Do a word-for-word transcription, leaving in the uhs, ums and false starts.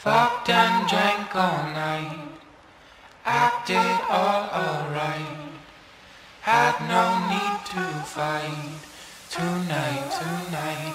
Fucked and drank all night, acted all alright. Had no need to fight tonight, tonight.